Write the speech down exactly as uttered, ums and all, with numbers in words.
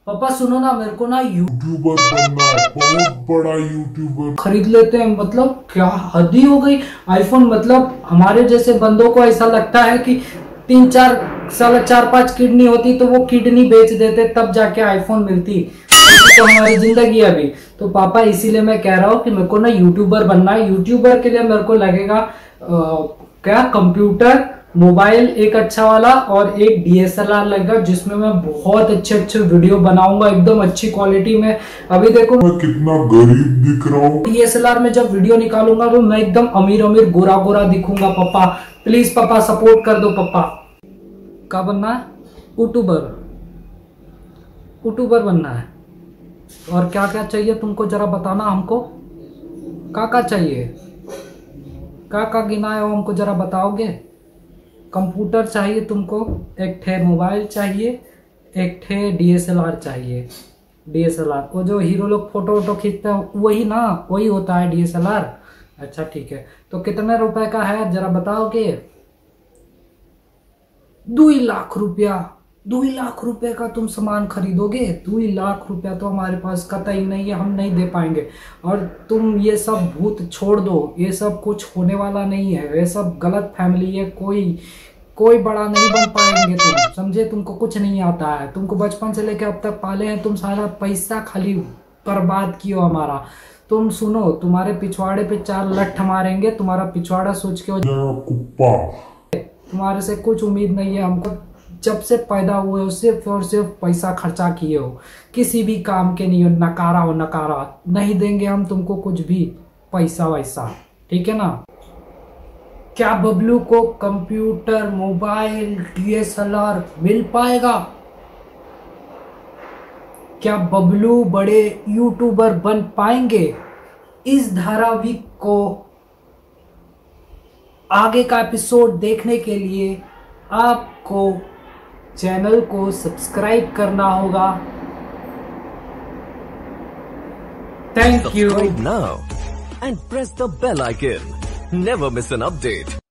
पापा सुनो ना, मेरे को ना यूट्यूबर बनना है, बहुत बड़ा यूट्यूबर। खरीद लेते हैं। मतलब क्या हद ही हो गई। आईफोन मतलब हमारे जैसे बंदों को ऐसा लगता है कि तीन चार साल चार पांच किडनी होती तो वो किडनी बेच देते तब जाके आईफोन मिलती। तो हमारी जिंदगी अभी तो पापा इसीलिए मैं कह रहा हूँ कि मेरे को ना यूट्यूबर बनना है। यूट्यूबर के लिए मेरे को लगेगा आ, क्या कंप्यूटर, मोबाइल एक अच्छा वाला और एक डीएसएलआर लगेगा जिसमें मैं बहुत अच्छे अच्छे वीडियो बनाऊंगा एकदम अच्छी क्वालिटी में। अभी देखो मैं कितना गरीब दिख रहा हूँ। डीएसएलआर में जब वीडियो निकालूंगा तो मैं एकदम अमीर अमीर गोरा गोरा दिखूंगा। पापा प्लीज पापा सपोर्ट कर दो। पापा क्या बनना है? यूट्यूबर। यूट्यूबर बनना है। और क्या क्या चाहिए तुमको जरा बताना हमको। क्या क्या चाहिए, क्या क्या गिना है वो हमको जरा बताओगे। कंप्यूटर चाहिए तुमको, एक ठे मोबाइल चाहिए, एक ठे डीएसएलआर चाहिए। डीएसएलआर वो जो हीरो लोग फोटो वोटो खींचते हैं वही ना, वही होता है डीएसएलआर। अच्छा ठीक है, तो कितने रुपए का है जरा बताओगे। दो लाख रुपया। दो लाख रुपए का तुम सामान खरीदोगे? दो लाख रुपया तो हमारे पास कतई नहीं है, हम नहीं दे पाएंगे। और तुम ये सब भूत छोड़ दो, ये सब कुछ होने वाला नहीं है, ये सब गलत फैमिली है। कोई कोई बड़ा नहीं बन पाएंगे तुम, समझे। तुमको कुछ नहीं आता है, तुमको बचपन से लेकर अब तक पाले हैं, तुम सारा पैसा खाली बर्बाद कियो हमारा। तुम सुनो, तुम्हारे पिछवाड़े पे चार लठ मारेंगे, तुम्हारा पिछवाड़ा सोच के कुप्पा। तुम्हारे से कुछ उम्मीद नहीं है हमको। जब से पैदा हुए हो सिर्फ और सिर्फ पैसा खर्चा किए हो, किसी भी काम के नहीं हो। नकारा हो नकारा, नहीं देंगे हम तुमको कुछ भी पैसा वैसा, ठीक है ना। क्या बबलू को कंप्यूटर, मोबाइल, डीएसएलआर मिल पाएगा? क्या बबलू बड़े यूट्यूबर बन पाएंगे? इस धारावाहिक को आगे का एपिसोड देखने के लिए आपको चैनल को सब्सक्राइब करना होगा। Thank you. Subscribe now and press the bell icon. Never miss an update.